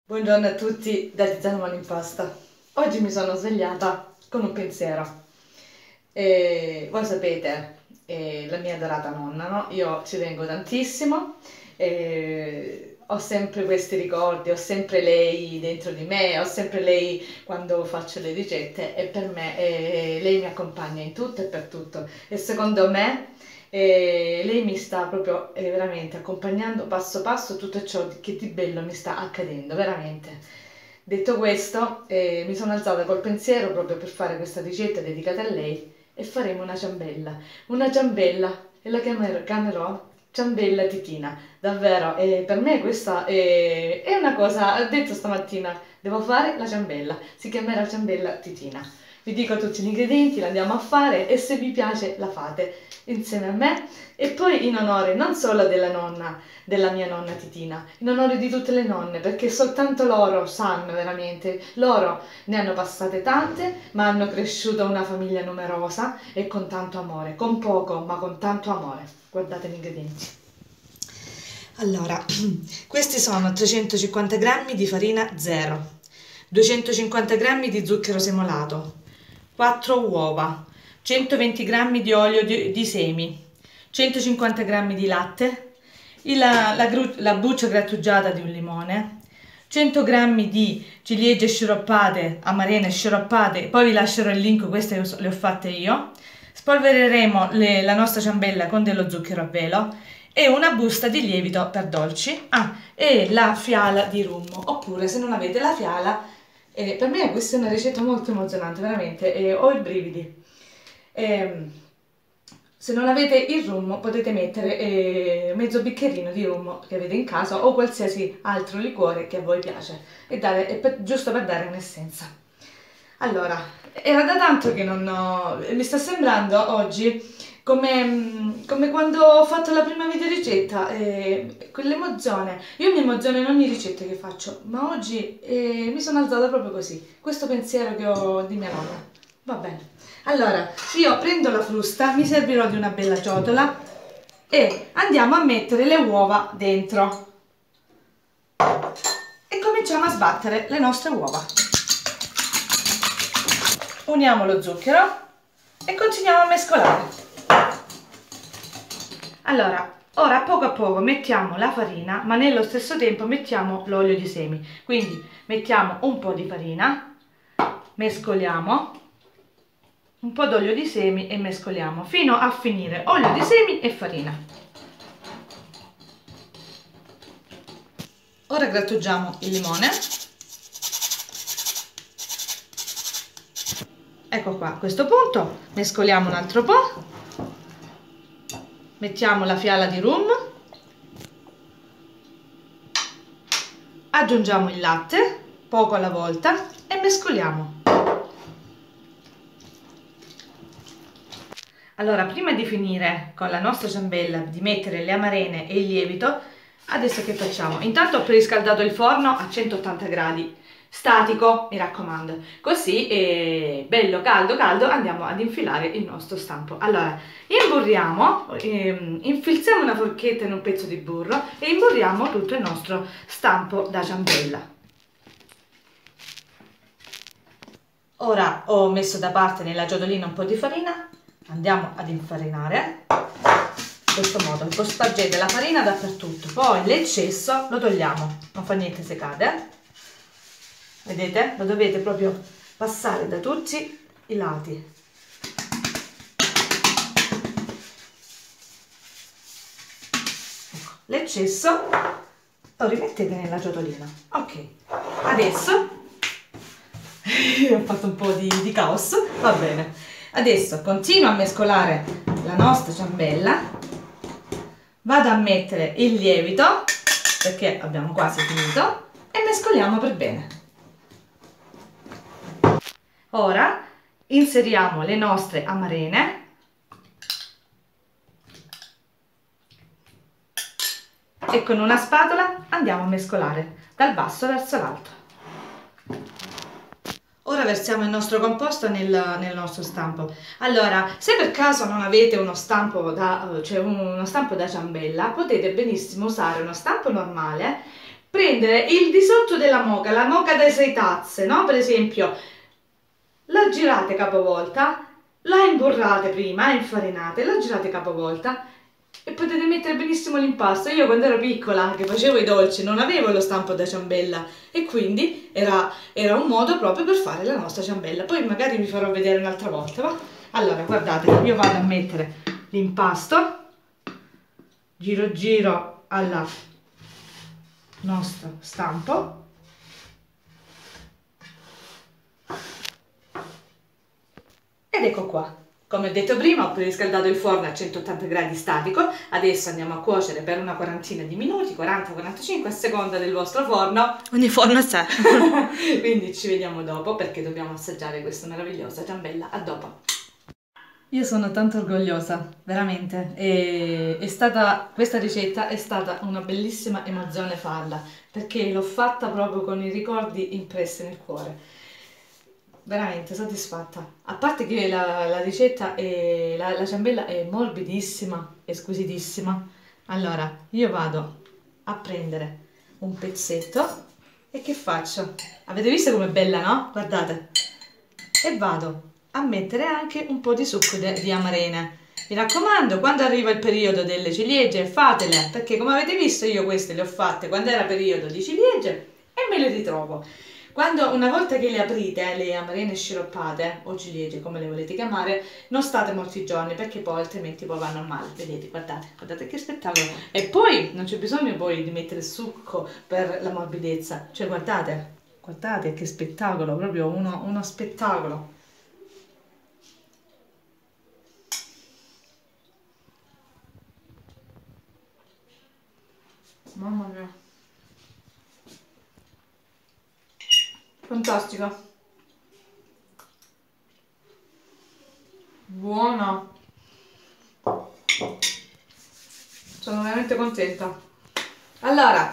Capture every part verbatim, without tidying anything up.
Buongiorno a tutti da Tiziana Malimpasta. Oggi mi sono svegliata con un pensiero. E voi sapete, eh, la mia adorata nonna, no? Io ci tengo tantissimo, e ho sempre questi ricordi, ho sempre lei dentro di me, ho sempre lei quando faccio le ricette e per me eh, lei mi accompagna in tutto e per tutto. E secondo me e lei mi sta proprio eh, veramente accompagnando passo passo tutto ciò che di bello mi sta accadendo, veramente. Detto questo, eh, mi sono alzata col pensiero proprio per fare questa ricetta dedicata a lei e faremo una ciambella. Una ciambella e la chiamerò, chiamerò ciambella titina. Davvero, eh, per me questa è, è una cosa, ho detto stamattina, devo fare la ciambella, si chiamerà ciambella titina. Vi dico tutti gli ingredienti, la andiamo a fare e se vi piace la fate insieme a me e poi in onore non solo della nonna, della mia nonna Titina, in onore di tutte le nonne perché soltanto loro sanno veramente, loro ne hanno passate tante ma hanno cresciuto una famiglia numerosa e con tanto amore, con poco ma con tanto amore. Guardate gli ingredienti. Allora, questi sono trecentocinquanta grammi di farina zero, duecentocinquanta grammi di zucchero semolato, quattro uova, centoventi grammi di olio di, di semi, centocinquanta grammi di latte, la, la, la buccia grattugiata di un limone, cento grammi di ciliegie sciroppate, amarene sciroppate, poi vi lascerò il link, queste le ho fatte io. Spolvereremo le, la nostra ciambella con dello zucchero a velo e una busta di lievito per dolci, ah, e la fiala di rum, oppure se non avete la fiala, eh, per me questa è una ricetta molto emozionante, veramente, eh, ho i brividi. Eh, se non avete il rum potete mettere eh, mezzo bicchierino di rum che avete in casa o qualsiasi altro liquore che a voi piace, e dare, e per, giusto per dare un'essenza. Allora, era da tanto che non ho, mi sta sembrando oggi come, come quando ho fatto la prima videoricetta, eh, quell'emozione. Io mi emoziono in ogni ricetta che faccio, ma oggi eh, mi sono alzata proprio così, questo pensiero che ho di mia nonna. Va bene. Allora, io prendo la frusta, mi servirò di una bella ciotola e andiamo a mettere le uova dentro e cominciamo a sbattere le nostre uova. Uniamo lo zucchero e continuiamo a mescolare. Allora, ora poco a poco mettiamo la farina, ma nello stesso tempo mettiamo l'olio di semi. Quindi mettiamo un po' di farina, mescoliamo, un po' d'olio di semi e mescoliamo fino a finire olio di semi e farina. Ora grattugiamo il limone. Ecco qua, a questo punto mescoliamo un altro po', mettiamo la fiala di rum, aggiungiamo il latte, poco alla volta, e mescoliamo. Allora, prima di finire con la nostra ciambella, di mettere le amarene e il lievito, adesso che facciamo? Intanto ho preriscaldato il forno a centottanta gradi, statico, mi raccomando, così è bello caldo caldo andiamo ad infilare il nostro stampo. Allora, imburriamo, ehm, infilziamo una forchetta in un pezzo di burro e imburriamo tutto il nostro stampo da ciambella. Ora ho messo da parte nella ciotolina un po' di farina, andiamo ad infarinare in questo modo, poi spargete la farina dappertutto, poi l'eccesso lo togliamo, non fa niente se cade, vedete? Lo dovete proprio passare da tutti i lati. Ecco, l'eccesso lo rimettete nella ciotolina. Ok, adesso ho fatto un po' di, di caos, va bene. Adesso continuo a mescolare la nostra ciambella, vado a mettere il lievito perché abbiamo quasi finito e mescoliamo per bene. Ora inseriamo le nostre amarene e con una spatola andiamo a mescolare dal basso verso l'alto. Ora versiamo il nostro composto nel, nel nostro stampo. Allora, se per caso non avete uno stampo da, cioè uno stampo da ciambella, potete benissimo usare uno stampo normale prendere il di sotto della moka, la moka da sei tazze, no? Per esempio, la girate capovolta, la imburrate prima, infarinate, la girate capovolta e potete mettere benissimo l'impasto. Io quando ero piccola, che facevo i dolci, non avevo lo stampo da ciambella e quindi era, era un modo proprio per fare la nostra ciambella. Poi magari vi farò vedere un'altra volta, va? Allora, guardate, io vado a mettere l'impasto, giro giro alla nostro stampo. Ed ecco qua. Come ho detto prima, ho preriscaldato il forno a centottanta gradi statico, adesso andiamo a cuocere per una quarantina di minuti, quaranta quarantacinque a seconda del vostro forno. Ogni forno a sé. Quindi ci vediamo dopo perché dobbiamo assaggiare questa meravigliosa ciambella. A dopo. Io sono tanto orgogliosa, veramente. E è stata, questa ricetta è stata una bellissima emozione farla, perché l'ho fatta proprio con i ricordi impressi nel cuore. Veramente soddisfatta. A parte che la, la ricetta è, la, la ciambella è morbidissima, è squisitissima. Allora, io vado a prendere un pezzetto e che faccio? Avete visto com'è bella, no? Guardate. E vado a mettere anche un po' di succo de- di amarene. Mi raccomando, quando arriva il periodo delle ciliegie, fatele, perché come avete visto io queste le ho fatte quando era periodo di ciliegie e me le ritrovo. Quando, una volta che le aprite, le amarene sciroppate o ciliegie, come le volete chiamare, non state molti giorni perché poi altrimenti poi vanno a male. Vedete, guardate, guardate che spettacolo. E poi non c'è bisogno poi di mettere succo per la morbidezza. Cioè, guardate, guardate che spettacolo, proprio uno, uno spettacolo. Mamma mia. Fantastica. Buona. Sono veramente contenta. Allora,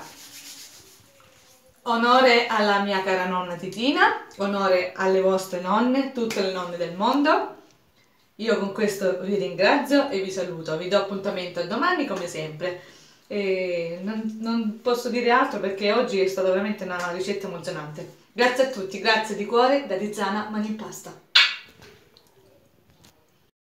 onore alla mia cara nonna Titina, onore alle vostre nonne, tutte le nonne del mondo. Io con questo vi ringrazio e vi saluto. Vi do appuntamento a domani come sempre. E non, non posso dire altro perché oggi è stata veramente una ricetta emozionante. Grazie a tutti, grazie di cuore da Tiziana Mani in Pasta.